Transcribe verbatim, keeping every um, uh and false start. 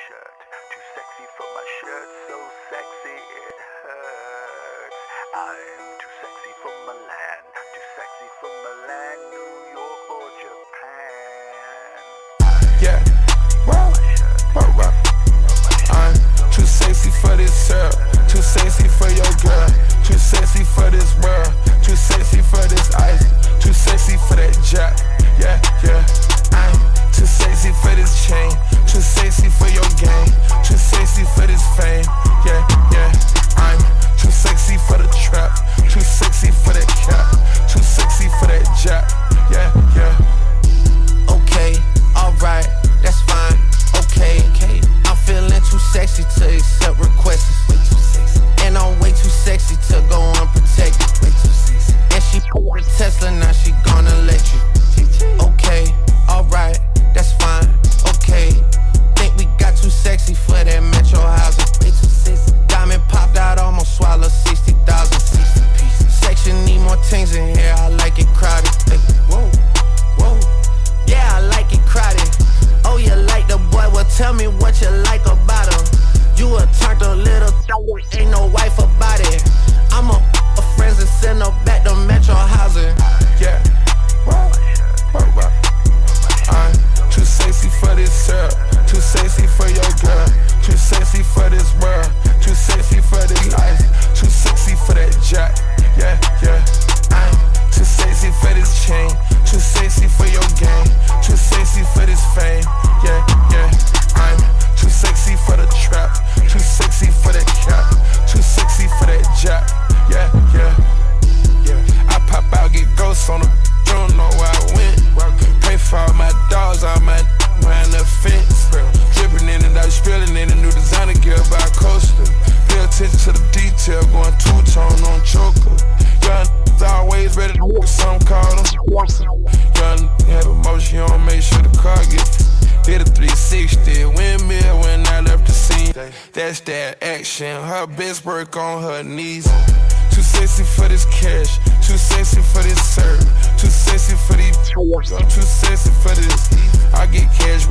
shirt, too sexy for my shirt, so sexy it hurts. I'm too sexy for Milan, too sexy for Milan, New York or Japan. Yeah, wow, wow, wow. I'm too sexy for this syrup, too sexy for your girl, too sexy for this world, too sexy for this ice, too sexy for that jack. Yeah, yeah. I'm too sexy for this chain, too sexy for your game, too sexy for this fame. Yeah, yeah. I'm too sexy for the trap, too sexy for that cap, too sexy for that jack. Yeah, yeah. Okay, alright, that's fine. Okay, okay. I'm feeling too sexy to accept requests, and I'm way too sexy to go unprotected. And she a Tesla, now she gonna let you. Okay, alright, that's fine. Okay, think we got too sexy for that metro housing. Diamond popped out, almost swallowed sixty thousand. Section need more things in here, I like it crowded. Whoa, whoa, yeah, I like it crowded. Oh, you like the boy? Well, tell me what you like about him. You a turned a little, ain't no wife about it. I'm a, a friends and send her back to metro housing. Yeah, wow, wow, wow. I'm too sexy for this syrup, too sexy for your girl, too sexy for this world, too sexy for this life, too sexy for that jack. Yeah, yeah. I'm too sexy for this chain, too sexy for your game, too sexy for this fame. Yeah, yeah. I'm too sexy for the trap, too sexy for that cap, too sexy for that jack. Yeah, yeah, yeah. I pop out, get ghosts on them, don't know where I went. Pay for all my dogs, all my behind the fence. Dripping in and out, spilling in a new designer gear by a coaster. Pay attention to the detail, going two-tone on choker. Young always ready to work, some call them. Young have emotion, you don't make sure the car gets hit a three sixty, windmill when I left the scene. That's that action, her best work on her knees. Too sexy for this cash, too sexy for this serve, too sexy for these, I'm too sexy for this. I get cash